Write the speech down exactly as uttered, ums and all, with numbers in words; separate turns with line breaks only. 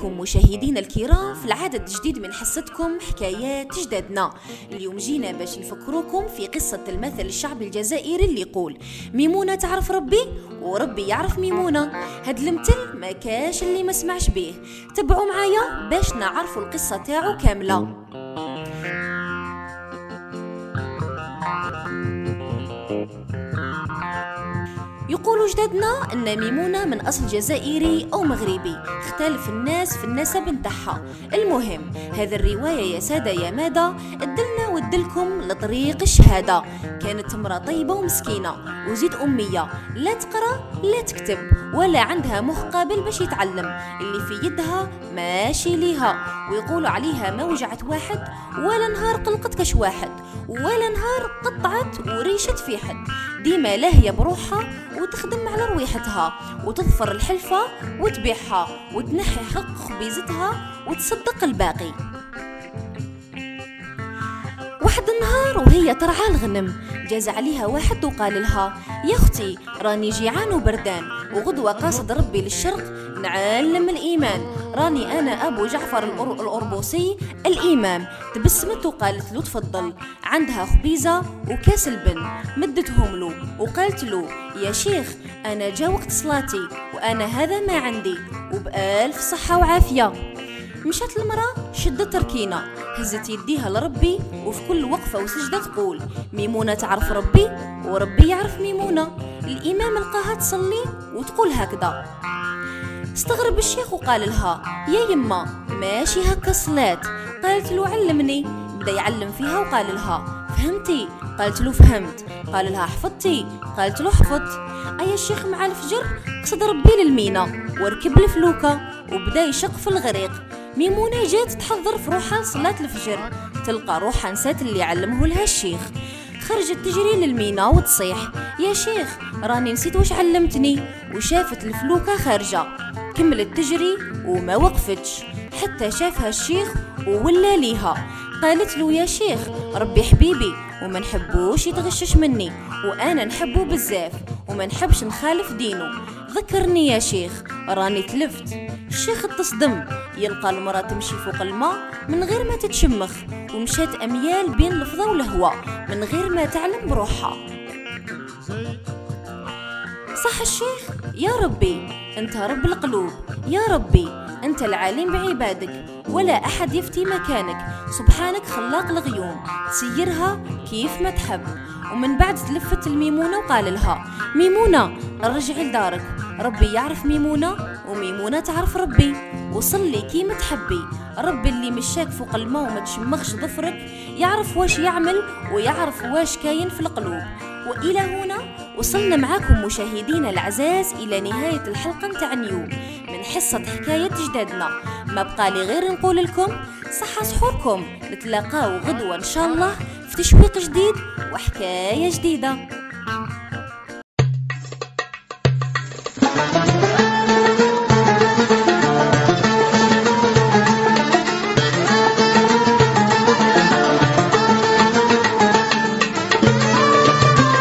بكم مشاهدينا الكرام في العدد جديد من حصتكم حكايات جدادنا. اليوم جينا باش نفكروكم في قصة المثل الشعبي الجزائري اللي يقول ميمونة تعرف ربي وربي يعرف ميمونة. هاد المثل ما كاش اللي ما سمعش بيه. تبعوا معايا باش نعرفوا القصة تاعو كاملة. يقولوا جدادنا ان ميمونة من اصل جزائري او مغربي، اختلف الناس في النسب نتاعها. المهم هذه الرواية يا سادة يا مادة ادلنا ودلكم لطريق الشهادة. كانت امرأة طيبة ومسكينة وزيد أمية، لا تقرأ لا تكتب ولا عندها مخ قابل باش يتعلم، اللي في يدها ماشي ليها، ويقولوا عليها ما وجعت واحد ولا نهار قلقت كش واحد ولا نهار قطعت وريشت في حد. ديما لاهية بروحها وتخدم على رويحتها وتظفر الحلفة وتبيعها وتنحي حق خبيزتها وتصدق الباقي. واحد النهار وهي ترعى الغنم جاز عليها واحد وقال لها يا اختي راني جيعان وبردان وغدوة قاصد ربي للشرق نعلم الإيمان، راني أنا أبو جعفر الأربوسي الإمام. تبسمت وقالت له تفضل. عندها خبيزة وكاس البن مدتهم له وقالت له يا شيخ أنا جا وقت صلاتي وأنا هذا ما عندي وبألف صحة وعافية. مشات المرأة شدت ركينة هزت يديها لربي وفي كل وقفة وسجدة تقول ميمونة تعرف ربي وربي يعرف ميمونة. الإمام لقاها تصلي وتقول هكذا. استغرب الشيخ وقال لها يا يما ماشي هكا صلاة. قالت له علمني. بدا يعلم فيها وقال لها فهمتي؟ قالت له فهمت. قال لها حفظتي؟ قالت له حفظت. أي الشيخ مع الفجر قصد ربي للمينا وركب الفلوكة وبدا يشق في الغريق. ميمونة جات تحضر في روحها لصلاة الفجر، تلقى روحها نسات اللي علمه لها الشيخ. خرجت تجري للمينا وتصيح يا شيخ راني نسيت واش علمتني، وشافت الفلوكة خارجة. كملت تجري وما وقفتش حتى شافها الشيخ وولا ليها. قالت له يا شيخ ربي حبيبي وما نحبوش يتغشش مني وانا نحبه بزاف وما نحبش نخالف دينه، ذكرني يا شيخ راني تلفت. الشيخ تصدم يلقى المرأة تمشي فوق الماء من غير ما تتشمخ ومشات أميال بين الفضا والهواء من غير ما تعلم بروحها. صح الشيخ يا ربي أنت رب القلوب، يا ربي أنت العالم بعبادك ولا أحد يفتي مكانك، سبحانك خلاق الغيوم تسيرها كيف ما تحب. ومن بعد تلفت الميمونة وقال لها ميمونة ارجعي لدارك، ربي يعرف ميمونة وميمونة تعرف ربي، وصلي كيما تحبي. ربي اللي مشاك فوق الماء وما تشمخش ظفرك يعرف واش يعمل ويعرف واش كاين في القلوب. وإلى هنا وصلنا معاكم مشاهدينا العزاز إلى نهاية الحلقة نتاع اليوم من حصة حكاية جدادنا. ما بقى لي غير نقول لكم صحة سحوركم، نتلاقاو غدوة إن شاء الله في تشويق جديد وحكاية جديدة.